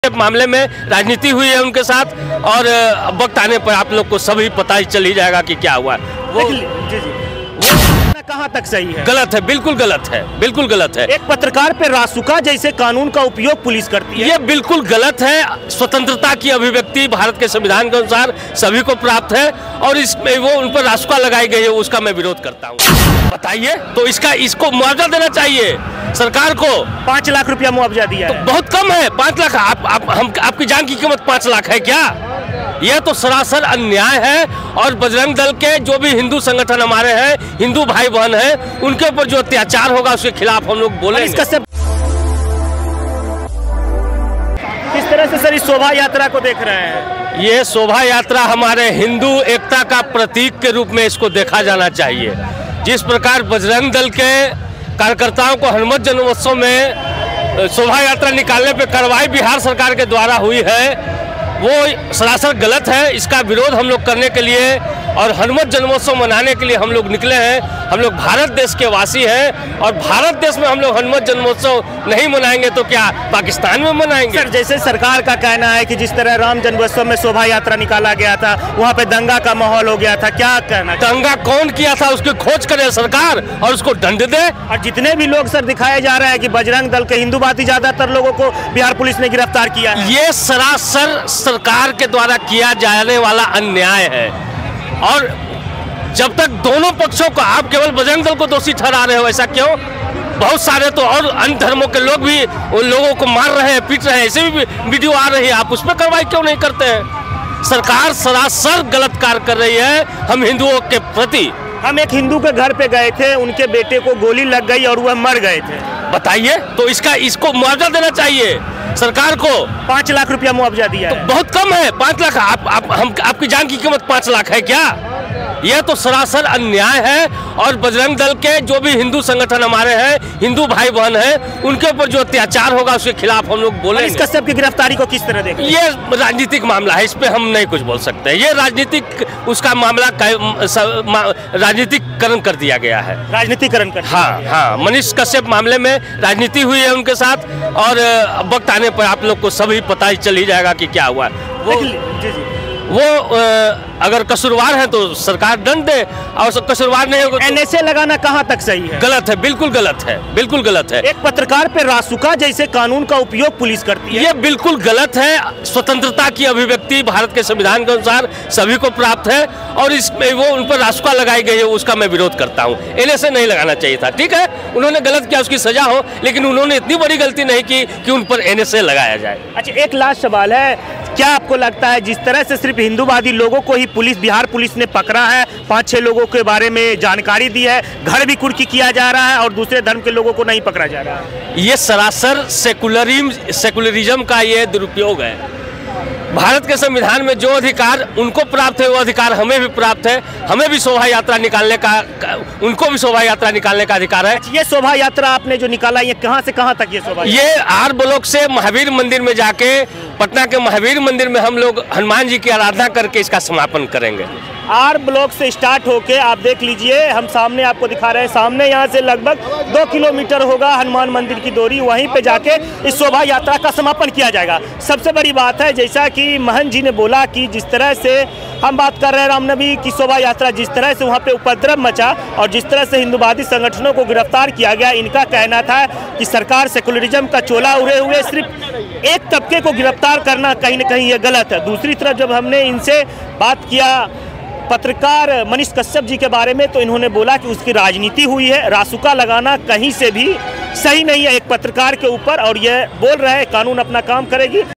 मामले में राजनीति हुई है उनके साथ और वक्त आने पर आप लोग को सभी पता ही चल ही जाएगा कि क्या हुआ। वो कहां तक सही है? गलत है, बिल्कुल गलत है, बिल्कुल गलत है। एक पत्रकार पे रासुका जैसे कानून का उपयोग पुलिस करती है, ये बिल्कुल गलत है। स्वतंत्रता की अभिव्यक्ति भारत के संविधान के अनुसार सभी को प्राप्त है और इसमें वो उन पर रासुका लगाई गई है, उसका मैं विरोध करता हूँ। बताइए तो इसको मुआवजा देना चाहिए सरकार को। 5 लाख रुपया मुआवजा दिया तो है। बहुत कम है 5 लाख। आपकी जान की कीमत 5 लाख है क्या? यह तो सरासर अन्याय है। और बजरंग दल के जो भी हिंदू संगठन हमारे हैं, हिंदू भाई बहन हैं, उनके ऊपर जो अत्याचार होगा उसके खिलाफ हम लोग बोलेंगे। किस तरह से सर इस शोभा यात्रा को देख रहे हैं? ये शोभा यात्रा हमारे हिंदू एकता का प्रतीक के रूप में इसको देखा जाना चाहिए। जिस प्रकार बजरंग दल के कार्यकर्ताओं को हनुमत जन्मोत्सव में शोभा यात्रा निकालने पर कार्रवाई बिहार सरकार के द्वारा हुई है, वो सरासर गलत है। इसका विरोध हम लोग करने के लिए और हनुमत जन्मोत्सव मनाने के लिए हम लोग निकले हैं। हम लोग भारत देश के वासी हैं और भारत देश में हम लोग हनुमत जन्मोत्सव नहीं मनाएंगे तो क्या पाकिस्तान में मनाएंगे? सर जैसे सरकार का कहना है कि जिस तरह राम जन्मोत्सव में शोभा यात्रा निकाला गया था, वहाँ पे दंगा का माहौल हो गया था, क्या कहना? दंगा कौन किया था उसकी खोज करे सरकार और उसको दंड दे। और जितने भी लोग सर दिखाए जा रहे हैं कि बजरंग दल के हिंदूवादी ज्यादातर लोगों को बिहार पुलिस ने गिरफ्तार किया है, ये सरासर सरकार के द्वारा किया जाने वाला अन्याय है। और जब तक दोनों पक्षों को, आप केवल बजरंग दल को दोषी ठहरा रहे हो, ऐसा क्यों? बहुत सारे तो और अन्य धर्मों के लोग भी उन लोगों को मार रहे हैं, पीट रहे हैं, ऐसे भी वीडियो आ रही है, आप उस पर कार्रवाई क्यों नहीं करते हैं? सरकार सरासर गलत कार्य कर रही है हम हिंदुओं के प्रति। हम एक हिंदू के घर पे गए थे, उनके बेटे को गोली लग गई और वह मर गए थे। बताइए तो इसको मुआवजा देना चाहिए सरकार को। 5 लाख रुपया मुआवजा दिया है। तो बहुत कम है 5 लाख। आपकी जान की कीमत 5 लाख है क्या? यह तो सरासर अन्याय है। और बजरंग दल के जो भी हिंदू संगठन हमारे हैं, हिंदू भाई बहन हैं, उनके ऊपर जो अत्याचार होगा उसके खिलाफ हम लोग बोलेंगे। इस कश्यप की गिरफ्तारी को किस तरह देखें? ये राजनीतिक मामला है, इस पे हम नहीं कुछ बोल सकते। ये राजनीतिक उसका मामला राजनीतिकरण कर दिया गया है। राजनीतिकरण कर? हाँ, मनीष कश्यप मामले में राजनीति हुई है उनके साथ और वक्त आने पर आप लोग को सभी पता ही चल ही जाएगा कि क्या हुआ। वो अगर कसूरवार है तो सरकार दंड दे और कसूरवार नहीं होगा। एनएसए लगाना कहां तक सही है? गलत है, बिल्कुल गलत है, बिल्कुल गलत है। एक पत्रकार पे रासुका जैसे कानून का उपयोग पुलिस करती है, ये बिल्कुल गलत है। स्वतंत्रता की अभिव्यक्ति भारत के संविधान के अनुसार सभी को प्राप्त है और इसमें वो उन पर रासुका लगाई गई है, उसका मैं विरोध करता हूँ। एनएसए नहीं लगाना चाहिए था। ठीक है, उन्होंने गलत किया, उसकी सजा हो, लेकिन उन्होंने इतनी बड़ी गलती नहीं की कि उन पर एनएसए लगाया जाए। अच्छा, एक लास्ट सवाल है, क्या आपको लगता है जिस तरह से सिर्फ हिंदूवादी लोगों को ही बिहार पुलिस ने पकड़ा है, 5-6 लोगों के बारे में जानकारी दी है, घर भी कुर्की किया जा रहा है और दूसरे धर्म के लोगों को नहीं पकड़ा जा रहा है? ये सरासर सेकुलरिज्म का ये दुरुपयोग है। भारत के संविधान में जो अधिकार उनको प्राप्त है वो अधिकार हमें भी प्राप्त है। हमें भी शोभा यात्रा निकालने का, उनको भी शोभा यात्रा निकालने का अधिकार है। ये शोभा यात्रा आपने जो निकाला, ये कहां से कहां तक ये शोभा? ये आर ब्लॉक से महावीर मंदिर में जाके, पटना के महावीर मंदिर में हम लोग हनुमान जी की आराधना करके इसका समापन करेंगे। आर ब्लॉक से स्टार्ट होके आप देख लीजिए, हम सामने आपको दिखा रहे हैं, सामने यहाँ से लगभग 2 किलोमीटर होगा हनुमान मंदिर की दूरी, वहीं पे जाके इस शोभा यात्रा का समापन किया जाएगा। सबसे बड़ी बात है, जैसा कि महंत जी ने बोला कि जिस तरह से हम बात कर रहे हैं रामनवमी की शोभा यात्रा, जिस तरह से वहाँ पे उपद्रव मचा और जिस तरह से हिंदूवादी संगठनों को गिरफ्तार किया गया, इनका कहना था कि सरकार सेकुलरिज्म का चोला उड़े हुए सिर्फ एक तबके को गिरफ्तार करना कहीं ना कहीं ये गलत है। दूसरी तरफ जब हमने इनसे बात किया पत्रकार मनीष कश्यप जी के बारे में, तो इन्होंने बोला कि उसकी राजनीति हुई है, रासुका लगाना कहीं से भी सही नहीं है एक पत्रकार के ऊपर, और ये बोल रहे हैं कानून अपना काम करेगी।